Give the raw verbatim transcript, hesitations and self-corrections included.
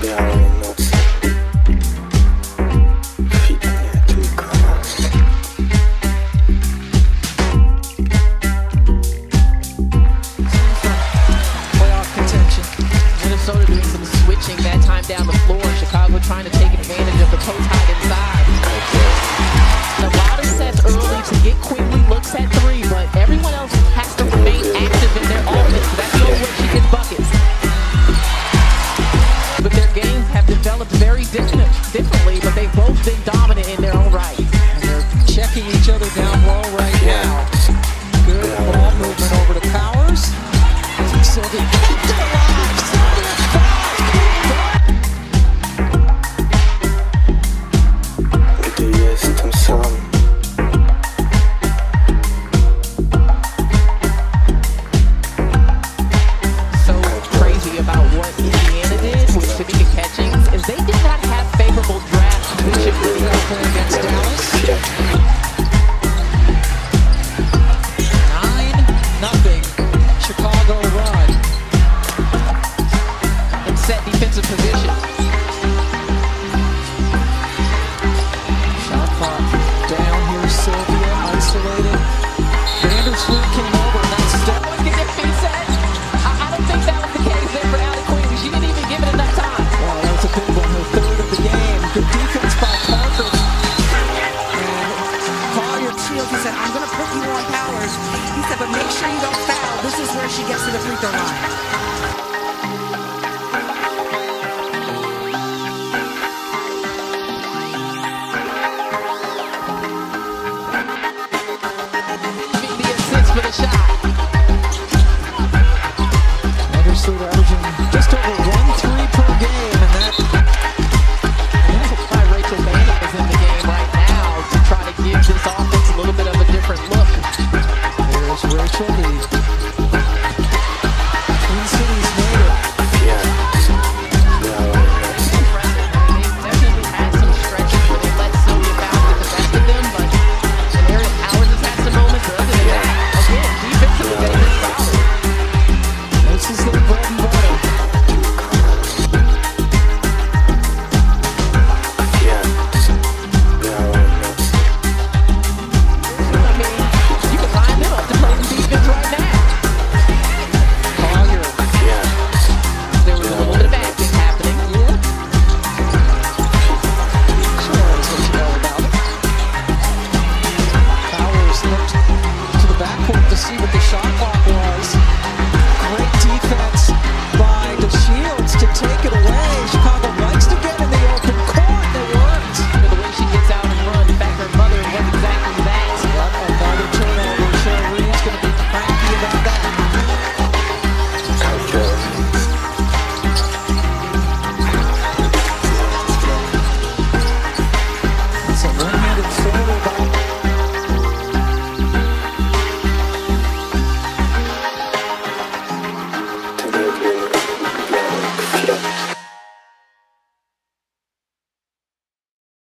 Trying to take advantage of the post hide inside. Nevada sets early to get quickly looks at three, but everyone else has to remain active in their offense. That's the only way she gets buckets. But their games have developed very different, differently, but they've both been dominant in their own right. And they're checking each other down low right now. Good ball movement over to Powers. Sylvie keeps it alive. Sylvie is fouled. Set defensive position.